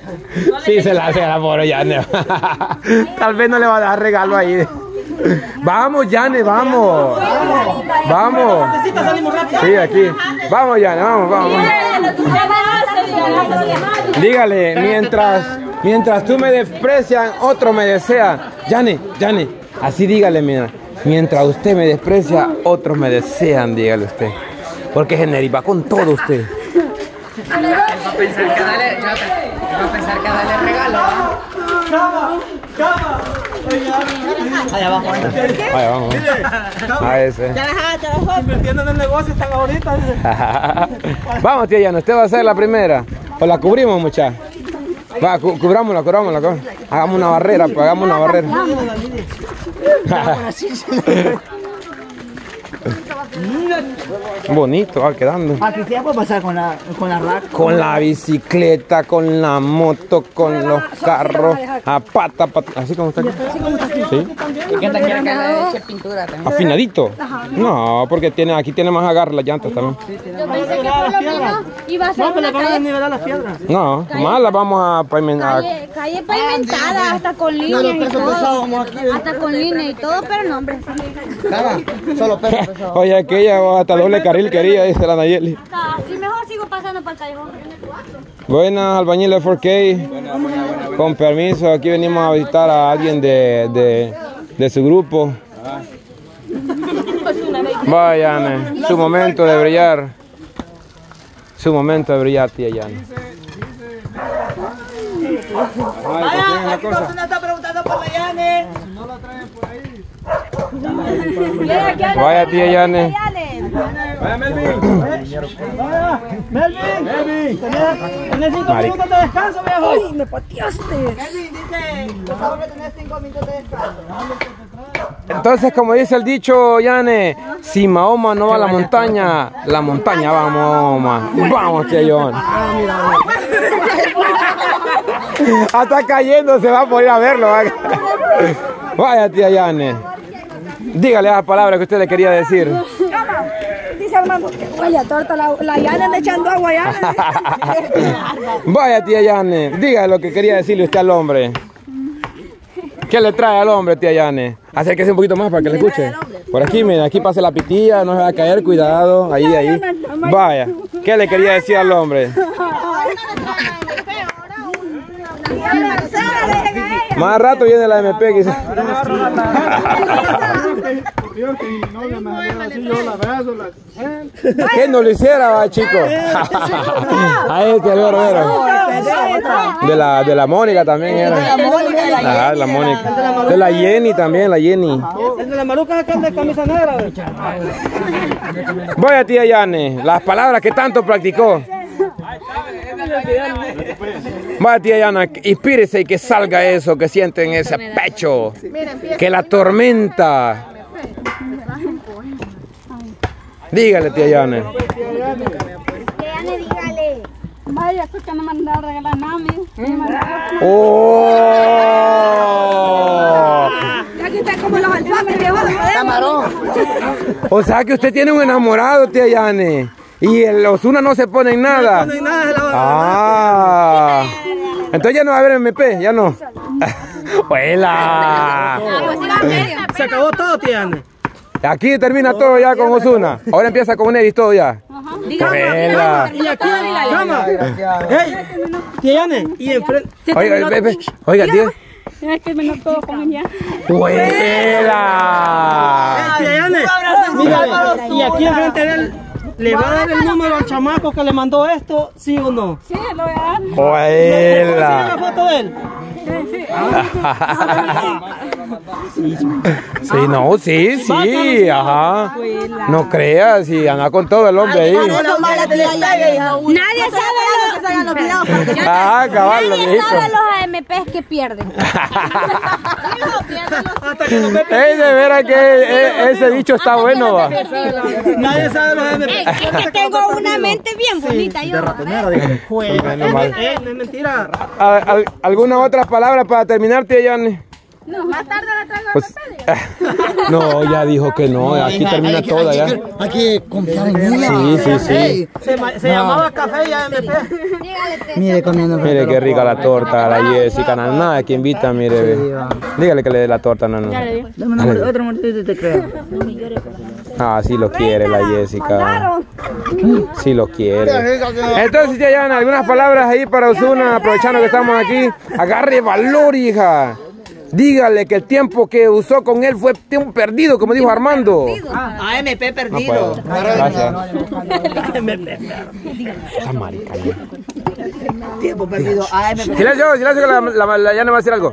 Sí, se la por Yane. Tal vez no le va a dar regalo ahí. Vamos, Yane, vamos. Vamos. Sí, aquí. Vamos, Yane, vamos. Dígale, mientras tú me desprecian, otro me desea. Yane, así dígale, mira. Mientras usted me desprecia, otros me desean, dígale usted. Porque Generi va con todo usted. Va a pensar que darle regalo. Allá vamos. A ese. Invirtiendo en el negocio están ahorita. Vamos, tía Yana, usted va a ser la primera. O la cubrimos, muchacha. Va, cubrámosla. Hagamos una barrera, pues hagamos una barrera. Bonito va quedando. Aquí se puede pasar con la rack. Con la bicicleta, con la moto, con los carros, a pata, así como está aquí. ¿Sí? ¿Y qué te quiere que le eche pintura también? ¿Afinadito? No, porque aquí tiene más agarre las llantas también. Yo pensé que por lo menos iba a ser una calle. Nivelar las piedras. No, más las vamos a pavimentar. Calle pavimentada, hasta con línea y todo. Hasta con línea y todo, pero no, hombre. Solo peso. Oye, aquella hasta doble carril quería, dice la Nayeli. Sí, mejor sigo pasando para el callejón. Buenas, albañiles 4K. Con permiso, aquí venimos a visitar a alguien de su grupo. Vayan, su momento de brillar. Su momento de brillar, tía Yana. Vaya, aquí Osuna está preguntando por la Yane. No la traen por ahí. Vaya, tía Yane. Vaya, Melvin. Vaya, Melvin. Tenés 5 minutos de descanso, viejo. ¡Ay, me pateaste! Melvin dice, por favor, que tenés 5 minutos de descanso. Entonces, como dice el dicho, Yane, si Mahoma no va a la montaña va a Mahoma. Vamos, tía Yane. Hasta cayendo se va a poder ir a verlo. Vaya, tía Yane. Dígale esa palabra que usted le quería decir. Dice Armando, vaya torta, la Yane anda echando agua ya. Vaya, tía Yane, dígale lo que quería decirle usted al hombre. ¿Qué le trae al hombre, tía Yane? Acérquese un poquito más para que le escuche. Por aquí, mira, aquí pase la pitilla, no se va a caer, cuidado, ahí. Vaya, ¿qué le quería decir al hombre? Más rato viene la MP, quizás. ¿Qué no lo hiciera, va, chico? Ahí está el vero. De la Mónica también era. Ajá, de la Mónica. De la Jenny también, la Jenny. El de la Maruca es aquel de camisa negra. Vaya, tía Yane, las palabras que tanto practicó. Vaya, tía Yana, inspírese y que salga eso que siente en ese pecho, que la tormenta. Dígale, tía Yana. Yane, dígale. Vaya, esto que no me han dado regalar nada, ¡Oh! Ya que usted como los alfames, viejo, Camarón. O sea que usted tiene un enamorado, tía Yane. Y el Osuna no se pone en nada. No hay nada de la Ah. Entonces ya no va a haber MP, ya no. ¡Huela! Se acabó todo, tía Yane. Aquí termina todo ya con Osuna. Ahora empieza con Neris todo ya. ¡Huela! Y aquí, cama. Hey, tía Yane, y enfrente. Oiga, tía. Es que me notó con ella. ¡Huela! Tía Yane, mira, y aquí enfrente de él. ¿Le va a dar el número al chamaco que le mandó esto, sí o no? Sí, lo voy a dar. ¡Huela! ¿Tiene la foto de él? Sí, no, sí, ajá. No creas, sí, anda con todo el hombre ahí. Nadie sabe Ah, cabal, lo Nadie dijo. sabe los AMPs que pierden. Ey, de veras que ese dicho está bueno, va. Nadie sabe los MP. Tengo una mente bien bonita yo. No es mentira. ¿Alguna otra palabra para terminar, tía Yane? Más tarde la traigo a Pues, no, ya dijo que no, aquí termina toda ya. Hay que confiar en ella. Sí. Se llamaba Café y AMP. Mire, comiendo. Mire qué rica la torta, la Jessica, nada, que invita, mire. Ve. Dígale que le dé la torta, Nano. Dame otro mordidito y te creo. Ah, sí lo quiere la Jessica. Sí lo quiere. Entonces, ya llevan algunas palabras ahí para Ozuna, aprovechando que estamos aquí. Agarre valor, hija. Dígale que el tiempo que usó con él fue tiempo perdido, como dijo Armando. AMP No perdido. puedo. Gracias. Esa marica, ya. Tiempo perdido. AMP. Silencio, que la Yana va a decir algo.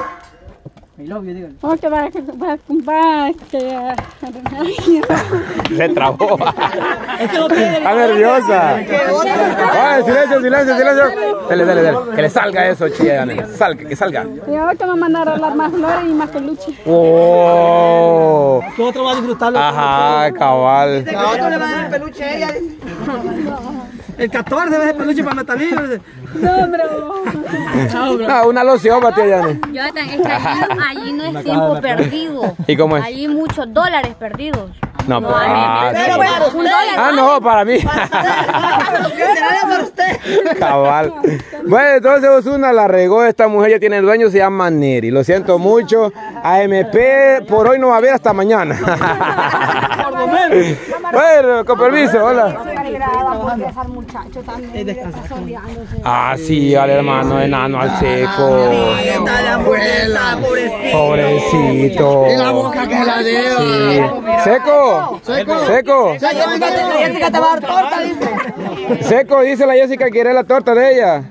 Se trabó. Está nerviosa. Ay, silencio. Dale. Que le salga eso, chilla, que salga. Y ahora te va a mandar a hablar más flores y más peluche. Oh. Que otro va a disfrutarlo. Ajá, cabal. Que otro le va a dar el peluche a ella. Dice. El 14 ves el peluche para Natalí. No, una loción para ti, Yane. Jonathan, es que allí no es tiempo perdido. ¿Y cómo es? Allí muchos dólares perdidos. No, No, pues, Pero para usted. no, para mí. Será para usted. Cabal. Bueno, entonces Ozuna la regó, esta mujer ya tiene dueño, se llama Neri. Lo siento mucho. AMP por hoy no va a haber hasta mañana. Bueno, con permiso, hola. Ah, sí, al hermano enano al seco. Está la hamburguesa, pobrecito. Pobrecito. Y la boca que la deba. Sí. Seco. La Jessica te va a dar torta, dice. Seco, dice la Jessica que quiere la torta de ella.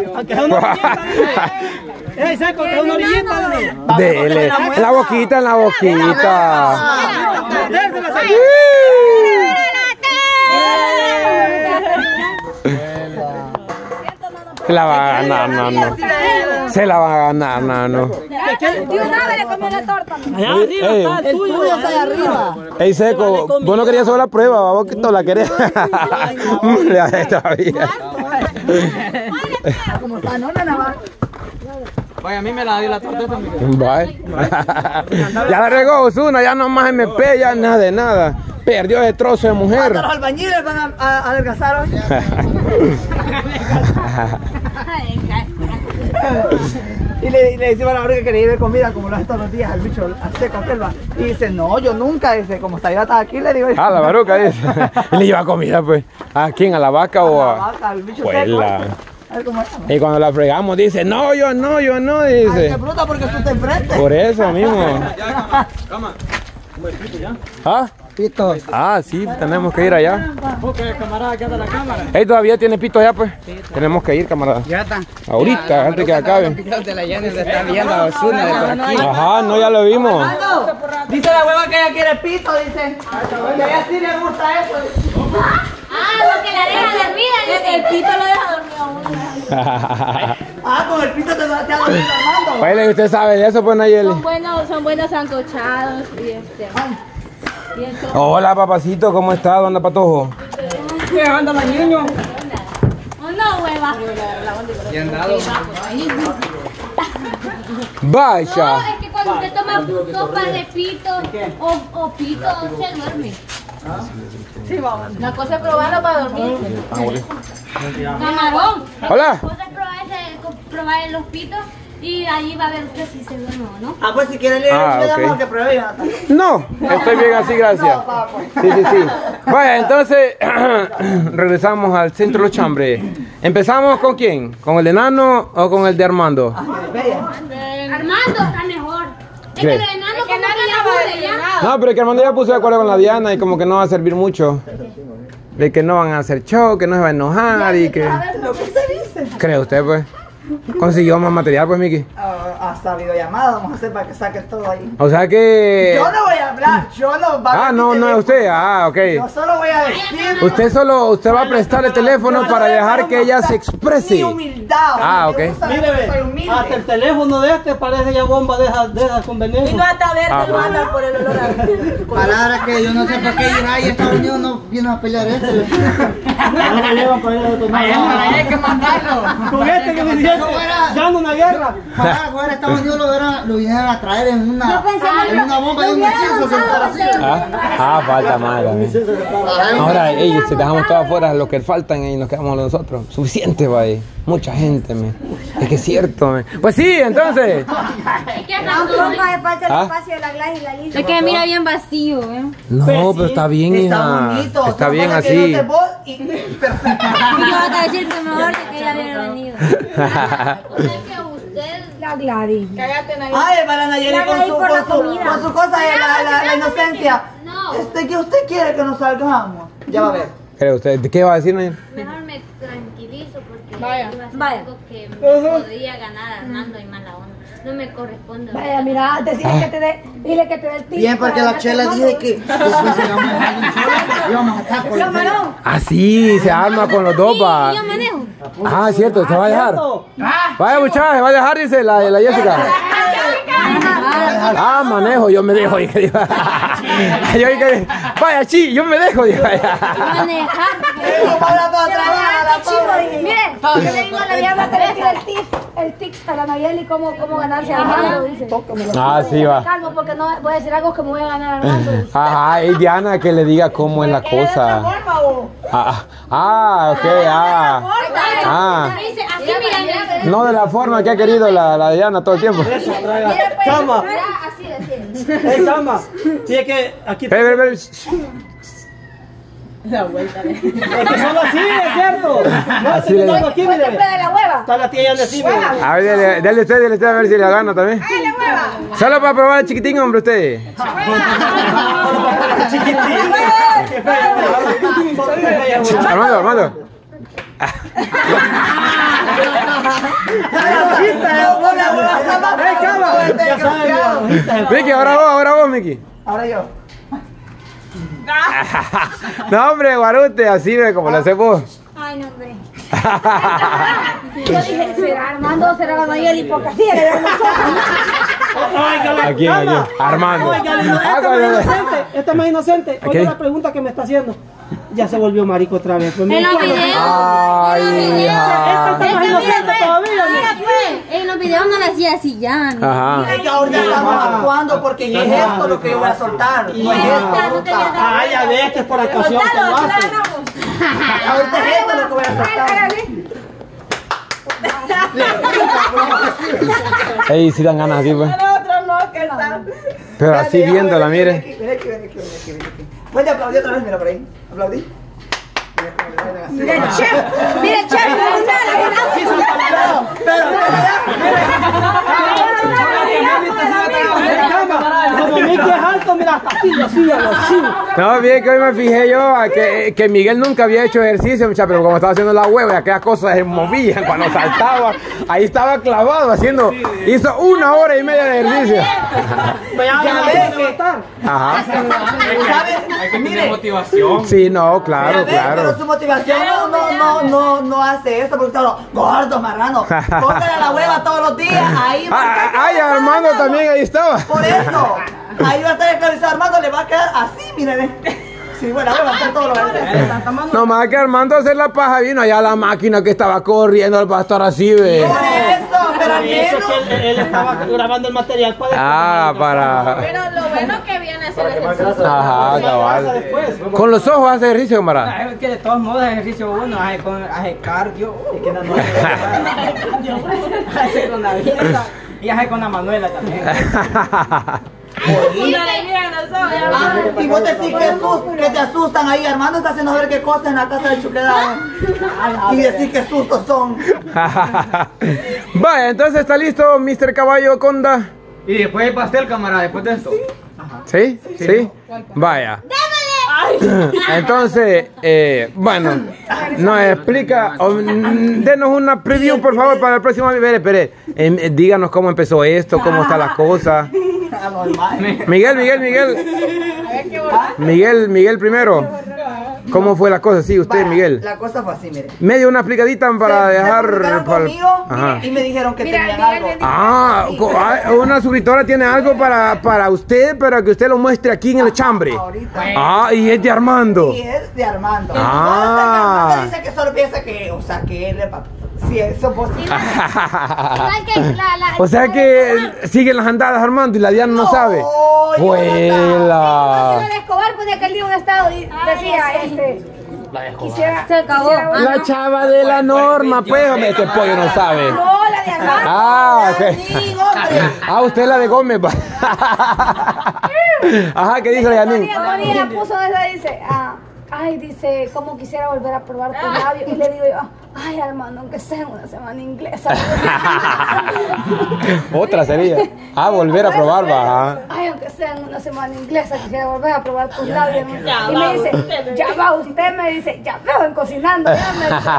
¡Ey, Seco, que es una orillita! Dele, en la boquita. Se la va a ganar, Nano. Se la va a ganar, Nano. Le comió la torta. Allá arriba está el tuyo. Está allá arriba. Ey, Seco, vos no querías solo la prueba, vos que no la querés. Todavía. Como está, no, nada más. Vaya, a mí me la dio la torta también. Bye. Ya la regó Ozuna, ya no más MP, ya nada de nada. Perdió ese trozo de mujer. Los albañiles van a adelgazar hoy. Y le decimos a la hora que quería ir comida como lo hace todos los días al bicho, al Seco aquel va. Y dice, no, yo nunca, dice, como está yo aquí, le digo yo. Ah, la baruca dice. Y le lleva comida, pues. ¿A quién? ¿A la vaca o La a...? vaca, al bicho Pues Seco. la... A ver cómo es. Y cuando la fregamos dice, no, yo no, Ay, dice. qué bruta porque tú te enfrentes. Por eso mismo. ¿Ah? Pitos. Ah, sí, tenemos que ir allá. Ok, camarada, quédate la cámara. Él todavía tiene pito allá, pues. Tenemos que ir, camarada. Ya está. Ahorita, antes que acabe. De la Yana se está viendo a Ozuna de por aquí. Ajá, no, ya lo vimos. Armando, dice la hueva que ella quiere pito, dice. Que a ella sí le gusta eso. Porque la deja dormida. El pito lo deja dormido a uno. Con el pito te va a dormir, Armando. Oye, ¿usted sabe de eso, pues, Nayeli? Son buenos sancochados y Hola, papacito, ¿cómo está, dona Patojo? ¿Qué anda la niño? Oh, no, hueva. Y han dado. Vaya. No, es que cuando usted toma sopa de pito o pito, se duerme. Sí, vamos. La cosa es probarlo para dormir. Camarón. Hola. La cosa es probar los pitos y ahí va a ver usted si se duerme o no. Ah, pues si quiere leer, Ah, le damos ok. que pruebe. Ya. No, estoy bien así, gracias. Sí. Vaya, entonces regresamos al centro de los chambres. ¿Empezamos con quién? ¿Con el enano o con el de Armando? Armando está mejor. Es ¿Qué? que el enano como que ya aburre ya. No, pero que Armando ya puso de acuerdo con la Diana y como que no va a servir mucho. De que no van a hacer show, que no se va a enojar y que... ¿Lo que se dice? ¿Cree usted, pues? ¿Consiguió más material, pues, Miki? Hasta videollamada vamos a hacer para que saque todo ahí. O sea que... Yo no voy a hablar, yo no voy a... Ah, no es usted. Ah, ok. Yo solo voy a decir... Usted va a prestar el teléfono para dejar que ella se exprese. Mi humildad. Ah, ok. Me gusta ver que soy humilde. Hasta el teléfono de este parece ya bomba de esas con veneno. hasta verte Ah. lo andan por el olor a... Palabras que yo no sé por qué Irak y Estados Unidos no vienen a pelear esto. No lo llevan para allá de tomar. Hay que mandarlo. Con este que me dijeron, ya no peleando una guerra. Para jugar a Estados Unidos lo vinieron a traer en una bomba y un incienso. Falta más. Ahora, ellos, si dejamos todo afuera, lo que faltan y nos quedamos nosotros. Suficiente, va ahí. Mucha gente, me. Es que es cierto, me. Pues sí, entonces. Falta el espacio de la Gladys y la Lisa. Es que mira bien vacío, No, pero está bien, hija. bonito. Está bien así. Yo voy a decir que mejor que ella hubiera venido. La Gladys. Ay, para Nayeli con su cosa de la inocencia. No. ¿Qué usted quiere que nos salgamos? Ya va a ver. ¿Cree usted? ¿Qué va a decir, Nayeli? Mejor me tranquilizo porque iba a ser algo que me podría ganar Armando y mala onda. No me corresponde. Vaya, mira, dile que te dé el tip. Bien, porque la Chela dije que después íbamos a estar con Ah, sí, se arma con los dos, va. Yo manejo. Ah, cierto, se va a dejar. Vaya, muchachos, se va a dejar, dice la Jessica. Ah, manejo, yo me dejo. Vaya, chi, yo me dejo. Manejar. Miren, yo le digo a la diabla que le tire el tips a la Nayeli cómo ganarse a Armando, dice. Ah, sí, va. Calmo, porque no voy a decir algo que me voy a ganar a Armando. Ajá, y Diana que le diga cómo es la cosa. Ok, Así, mira. No de la forma que ha querido la Diana todo el tiempo. Cama. Así. Cama. Sí, es que aquí. Ve. La vuelta. Es que solo así, es cierto. No, Así le digo. aquí, ¿Cuál mire. te de la hueva? Está la tía ya así, mire. A ver, dale usted a ver si la gana también. Solo para probar el chiquitín, hombre, usted. Armando. Miki, ahora vos, Miki. Ahora yo. No, hombre, Guarute, así ve como lo haces vos. Ay, no, hombre. Yo dije, ¿será Armando o será la Nayeli? Porque así era nosotros. ¿A quién? Armando. Esta es más inocente. Oye la pregunta que me está haciendo. Ya se volvió marico otra vez. En los videos. Ay, Esta está más inocente todavía. En los videos no la hacía así ya. Ajá. Es que ahorita estamos actuando porque no es esto lo que yo voy a soltar. No es esto, bruta. Ah, ya ves que es por actuación que lo hace. Ahorita es esto lo que voy a soltar. Ey, si dan ganas así, pues. Pero así viéndola, mire. Ven aquí. Puede aplaudir otra vez, mira por ahí. Aplaudí. Mira el chef, Como Miki es alto, mira, hasta aquí, así. No, bien que hoy me fijé yo que Miguel nunca había hecho ejercicio, muchacho, pero como estaba haciendo la hueva y aquellas cosas se movían cuando saltaba, ahí estaba clavado haciendo, hizo 1 hora y media de ejercicio. Ya ves que Ajá. Hay que tener motivación. Sí, no, claro. Pero su motivación no hace eso porque está gordo, marrano. Póngale a la hueva todos los días. Ahí va a estar Ay, Armando también ahí estaba. por eso. Ahí va a estar esclavizado Armando, le va a quedar así, miren. Sí, bueno, va a estar todo lo que hace. No más que Armando hacer la paja vino allá la máquina que estaba corriendo el pastor así, ve. Por eso, pero al Eso menos. que él estaba grabando el material para Pero lo bueno que viene a hacer ejercicio. Ajá, cabal. Con los ojos hace ejercicio, camarada. Es que de todos modos ejercicio uno hace cardio, hace con la dieta y hace con la Manuela también. Y vos decís que te asustan ahí, Armando está haciendo ver qué cosas en la casa de Chuquedad. Y decís que sustos son. Vaya, entonces está listo, Mr. Caballo Conda. Y después el pastel, camarada, después de esto. ¿Sí? ¿Sí? Vaya. Entonces, bueno, nos explica, denos una preview por favor para el próximo. Espere, díganos cómo empezó esto, cómo está la cosa. Miguel primero. ¿Cómo fue la cosa? Sí, usted, Miguel. La cosa fue así, mire. Me dio una explicadita para dejar. Conmigo Ajá. y me dijeron que tenían algo. Una suscriptora tiene algo para usted, para que usted lo muestre aquí en el chambre. Ahorita. Y es de Armando. Y es de Armando. Ah. Armando dice que solo piensa que, o sea, que él es Sí, eso es posible. Igual que la O sea que siguen las andadas, Armando, y la Diana no sabe. ¡Vuela! La de Escobar ponía que él dio un estado y decía, quisiera... se acabó. La chava de la Norma, pues, hombre, este pollo no sabe. No, la de Armando. Ah, ok. Sí, hombre. Ah, usted es la de Gómez, pa. Ajá, ¿qué dijo la Yanin? María puso esa, dice, ay, dice, ¿cómo quisiera volver a probar tus labios? Y le digo yo, ay, Armando, aunque sea en una semana inglesa. Otra sería. Ah, volver a probar, va. Ay, aunque sea en una semana inglesa, quisiera volver a probar tus labios. Y me dice, ya va usted, me dice, ya veo en cocinando. Ya me dice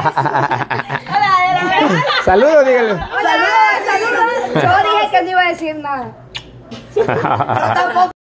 eso. Saludos, dígale. Saludos. Yo dije que no iba a decir nada. Yo tampoco.